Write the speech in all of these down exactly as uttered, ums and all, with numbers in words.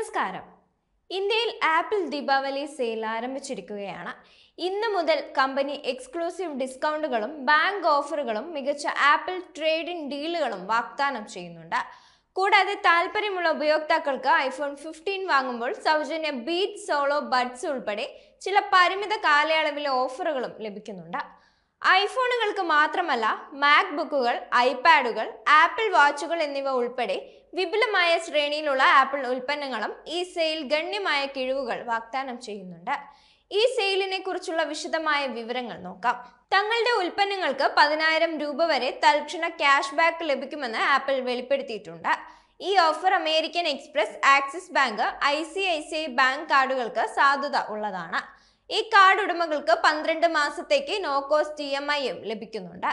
നമസ്കാരം. ഇന്ത്യയിൽ apple Deepavali sale ആരംഭിച്ചിരിക്കുകയാണ്. ഇന്ന് മുതൽ കമ്പനി എക്സ്ക്ലൂസീവ് ഡിസ്കൗണ്ടുകളും ബാങ്ക് ഓഫറുകളും മികച്ച ആപ്പിൾ ട്രേഡിംഗ് ഡീലുകളും വാഗ്ദാനം ചെയ്യുന്നുണ്ട്. കൂടാതെ താല്പര്യമുള്ള ഉപയോക്താക്കൾക്ക് ഐഫോൺ ഫിഫ്റ്റീൻ വാങ്ങുമ്പോൾ സൗജന്യ ബീറ്റ് സോളോ ബഡ്സ് ഉൾപ്പെടെ ചില പരിമിത കാലയളവിലെ ഓഫറുകളും ലഭിക്കുന്നുണ്ട്. ഐഫോണുകൾക്ക് മാത്രമല്ല, മാക് ബുക്കുകൾ, ഐപാഡുകൾ, ആപ്പിൾ വാച്ചുകൾ എന്നിവ ഉൾപ്പെടെ വിപുലമായ ശ്രേണിയിലുള്ള ആപ്പിൾ ഉൽപ്പന്നങ്ങളും ഈ സെയിൽ ഗണ്യമായ കിഴിവുകൾ വാഗ്ദാനം ചെയ്യുന്നുണ്ട്. ഈ സെയിലിനെ കുറിച്ചുള്ള വിശദമായ വിവരങ്ങൾ നോക്കാം. തങ്ങളുടെ ഉൽപ്പന്നങ്ങൾക്ക് പതിനായിരം രൂപ വരെ തൽക്ഷണ ക്യാഷ് ബാക്ക് ലഭിക്കുമെന്ന് ആപ്പിൾ വെളിപ്പെടുത്തിയിട്ടുണ്ട്. ഈ offer American Express, Axis bank, I C I C I bank കാർഡുകൾക്ക് സാധുത ഉള്ളതാണ്. ഈ കാർഡ് ഉടമകൾക്ക് പന്ത്രണ്ട് മാസത്തേക്ക് നോ കോസ്റ്റ് ഇ എം ഐയും ലഭിക്കുന്നുണ്ട്.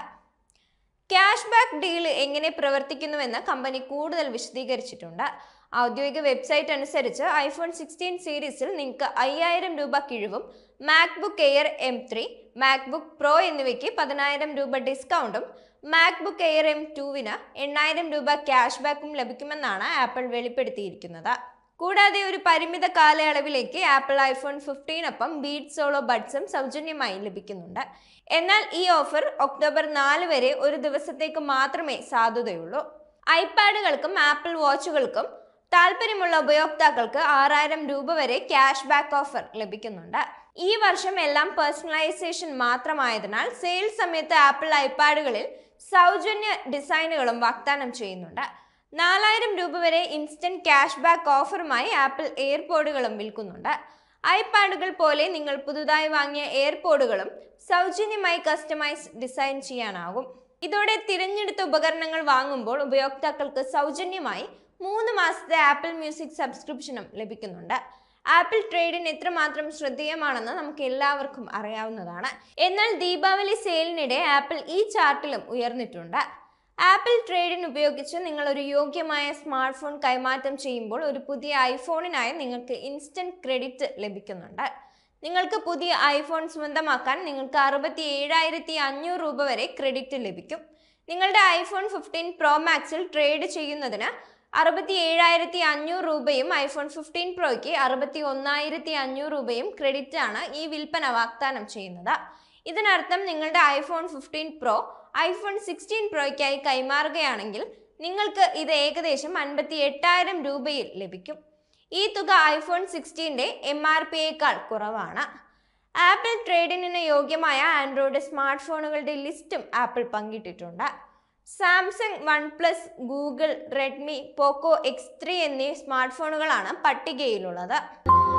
ക്യാഷ് ബാക്ക് ഡീൽ എങ്ങനെ പ്രവർത്തിക്കുന്നുവെന്ന് കമ്പനി കൂടുതൽ വിശദീകരിച്ചിട്ടുണ്ട്. ഔദ്യോഗിക വെബ്സൈറ്റ് അനുസരിച്ച് ഐഫോൺ സിക്സ്റ്റീൻ സീരീസിൽ നിങ്ങൾക്ക് അയ്യായിരം രൂപ കിഴിവും, MacBook Air M three, MacBook Pro എന്നിവയ്ക്ക് പതിനായിരം രൂപ ഡിസ്കൗണ്ടും, മാക്ബുക്ക് എയർ എം ടുവിന് എണ്ണായിരം രൂപ ക്യാഷ് ബാക്കും ലഭിക്കുമെന്നാണ് ആപ്പിൾ വെളിപ്പെടുത്തിയിരിക്കുന്നത്. കൂടാതെ ഒരു പരിമിത കാലയളവിലേക്ക് ആപ്പിൾ ഐഫോൺ ഫിഫ്റ്റീനൊപ്പം ബീറ്റ് സോളോ ബഡ്സും സൗജന്യമായി ലഭിക്കുന്നുണ്ട്. എന്നാൽ ഈ ഓഫർ ഒക്ടോബർ നാല് വരെ ഒരു ദിവസത്തേക്ക് മാത്രമേ സാധുതയുള്ളൂ. ഐപാഡുകൾക്കും ആപ്പിൾ വാച്ചുകൾക്കും താല്പര്യമുള്ള ഉപയോക്താക്കൾക്ക് ആറായിരം രൂപ വരെ ക്യാഷ് ബാക്ക് ഓഫർ ലഭിക്കുന്നുണ്ട്. ഈ വർഷം എല്ലാം പേഴ്സണലൈസേഷൻ മാത്രമായതിനാൽ സെയിൽ സമയത്ത് ആപ്പിൾ ഐപാഡുകളിൽ സൗജന്യ ഡിസൈനുകളും വാഗ്ദാനം ചെയ്യുന്നുണ്ട്. നാലായിരം രൂപ വരെ ഇൻസ്റ്റന്റ് ക്യാഷ് ബാക്ക് ഓഫറുമായി ആപ്പിൾ എയർപോഡുകളും വിൽക്കുന്നുണ്ട്. ഐപാഡുകൾ പോലെ നിങ്ങൾ പുതുതായി വാങ്ങിയ എയർപോഡുകളും സൗജന്യമായി കസ്റ്റമൈസ് ഡിസൈൻ ചെയ്യാനാകും. ഇതോടെ തിരഞ്ഞെടുത്ത ഉപകരണങ്ങൾ വാങ്ങുമ്പോൾ ഉപയോക്താക്കൾക്ക് സൗജന്യമായി മൂന്ന് മാസത്തെ ആപ്പിൾ മ്യൂസിക് സബ്സ്ക്രിപ്ഷനും ലഭിക്കുന്നുണ്ട്. ആപ്പിൾ ട്രേഡിന് എത്രമാത്രം ശ്രദ്ധേയമാണെന്ന് നമുക്ക് എല്ലാവർക്കും അറിയാവുന്നതാണ്. എന്നാൽ ദീപാവലി സെയിലിനിടെ ആപ്പിൾ ഈ ചാർട്ടിലും ഉയർന്നിട്ടുണ്ട്. ആപ്പിൾ ട്രേഡിന് ഉപയോഗിച്ച് നിങ്ങൾ ഒരു യോഗ്യമായ സ്മാർട്ട് ഫോൺ കൈമാറ്റം ചെയ്യുമ്പോൾ ഒരു പുതിയ ഐഫോണിനായി നിങ്ങൾക്ക് ഇൻസ്റ്റന്റ് ക്രെഡിറ്റ് ലഭിക്കുന്നുണ്ട്. നിങ്ങൾക്ക് പുതിയ ഐഫോൺ സ്വന്തമാക്കാൻ നിങ്ങൾക്ക് അറുപത്തി ഏഴായിരത്തി അഞ്ഞൂറ് രൂപ വരെ ക്രെഡിറ്റ് ലഭിക്കും. നിങ്ങളുടെ ഐഫോൺ ഫിഫ്റ്റീൻ പ്രോ മാക്സിൽ ട്രേഡ് ചെയ്യുന്നതിന് അറുപത്തി ഏഴായിരത്തി അഞ്ഞൂറ് രൂപയും ഐഫോൺ ഫിഫ്റ്റീൻ പ്രോയ്ക്ക് അറുപത്തി ഒന്നായിരത്തി അഞ്ഞൂറ് രൂപയും ക്രെഡിറ്റ് ആണ് ഈ വിൽപ്പന വാഗ്ദാനം ചെയ്യുന്നത്. ഇതിനർത്ഥം നിങ്ങളുടെ iPhone fifteen pro iPhone sixteen പ്രോയ്ക്കായി കൈമാറുകയാണെങ്കിൽ നിങ്ങൾക്ക് ഇത് ഏകദേശം അൻപത്തി എട്ടായിരം രൂപയിൽ ലഭിക്കും. ഈ തുക ഐഫോൺ സിക്സ്റ്റീൻ്റെ എം ആർ പിയേക്കാൾ കുറവാണ്. ആപ്പിൾ ട്രേഡിന് യോഗ്യമായ ആൻഡ്രോയിഡ് സ്മാർട്ട് ഫോണുകളുടെ ലിസ്റ്റും ആപ്പിൾ പങ്കിട്ടിട്ടുണ്ട്. Samsung, OnePlus, Google, Redmi, Poco X three എന്നീ സ്മാർട്ട് ഫോണുകളാണ് പട്ടികയിലുള്ളത്.